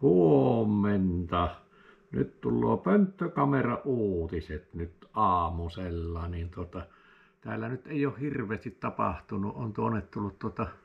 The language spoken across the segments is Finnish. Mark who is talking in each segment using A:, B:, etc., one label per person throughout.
A: Huomenta. Nyt tulee pönttökamera uutiset nyt aamusella, niin täällä nyt ei ole hirveästi tapahtunut. On tuonne tullut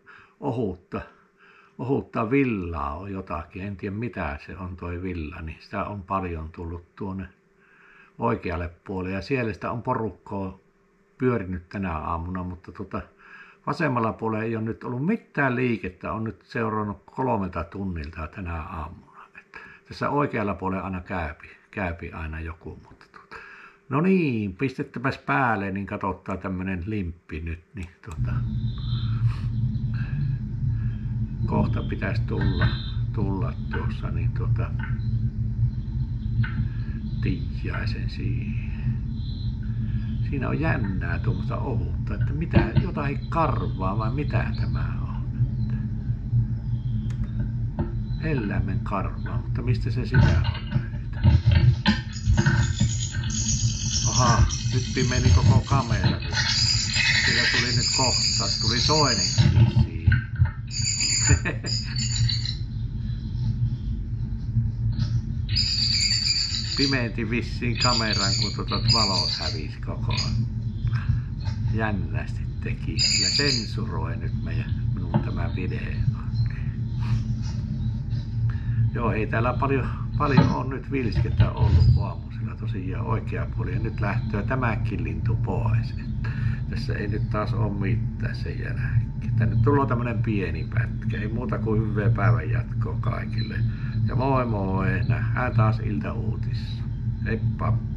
A: ohutta villaa on jotakin. En tiedä mitä se on toi villa, niin sitä on paljon tullut tuonne oikealle puolelle. Ja siellä sitä on porukkaa pyörinyt tänä aamuna, mutta vasemmalla puolella ei ole nyt ollut mitään liikettä. On nyt seurannut 3 tunnilta tänä aamuna. Että tässä oikealla puolella aina käypi aina joku. Mutta no niin, pistettäpäs päälle, niin katsottaa tämmönen limppi nyt. Niin kohta pitäisi tulla tuossa, niin tiiäisen siihen. Siinä on jännää tuommoista ohutta, että mitä, jotain karvaa vai mitä tämä on. Eläimen karvaa, mutta mistä se sitä on? Aha, nyt pimeni koko kamera. Sillä tuli nyt kohta, tuli toinenkin siihen. Pimenti vissiin kameran, kun valot hävisi koko ajan. Jännästi teki. Ja sensuroi nyt minun tämä video. Joo, ei täällä paljon on nyt vilskettä ollut aamusilla tosiaan oikea puoli. Ja nyt lähtee tämäkin lintu pois. Että tässä ei nyt taas ole mitään sen jälkeen. Tänne tulee tämmönen pieni pätkä. Ei muuta kuin hyvää päivän jatkoa kaikille. Ja moi moi, nähdään taas iltauutissa. Heippa!